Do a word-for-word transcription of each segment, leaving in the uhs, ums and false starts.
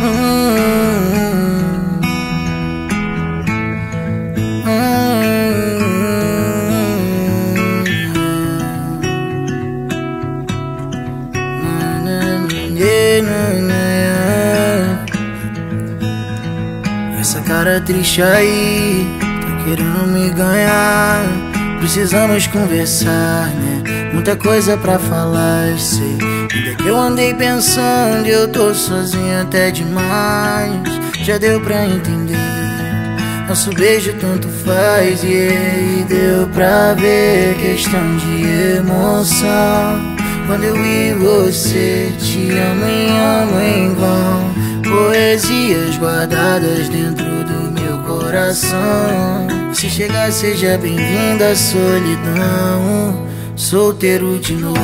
Essa cara triste aí tá querendo me ganhar. Precisamos conversar, né? Muita coisa pra falar, eu sei. Ainda que eu andei pensando, eu tô sozinho até demais. Já deu pra entender, nosso beijo tanto faz. E aí deu pra ver, questão de emoção. Quando eu vi você, te amo e amo em vão. Poesias guardadas dentro do meu coração. Se chegar, seja bem-vinda à solidão. Solteiro de novo.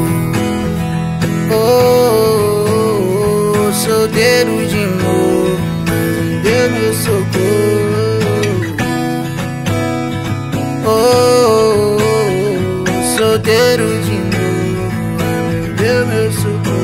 Oh, oh, oh, solteiro de novo. Me dê meu socorro. Oh, oh, oh, solteiro de novo. Me dê meu socorro.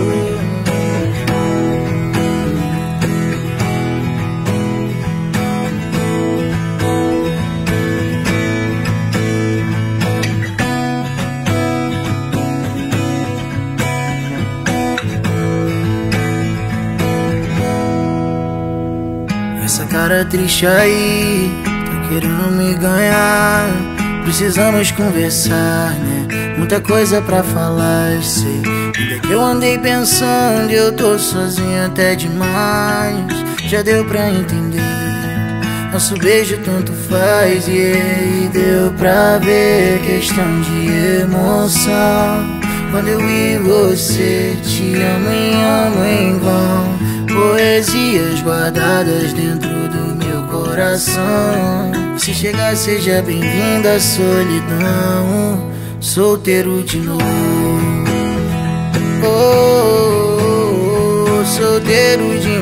Essa cara triste aí tá querendo me ganhar. Precisamos conversar, né? Muita coisa pra falar, eu sei. Ainda que eu andei pensando, eu tô sozinho até demais. Já deu pra entender, nosso beijo tanto faz. E aí deu pra ver, questão de emoção. Quando eu vi você, te amo e amo em vão. Poesias guardadas dentro do meu coração. Se chegar, seja bem-vinda à solidão. Solteiro de novo. Oh, oh, oh, solteiro de